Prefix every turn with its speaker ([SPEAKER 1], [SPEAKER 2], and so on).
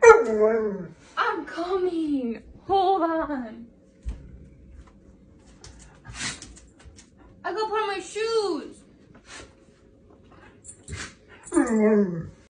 [SPEAKER 1] I'm coming. Hold on. I gotta put on my shoes.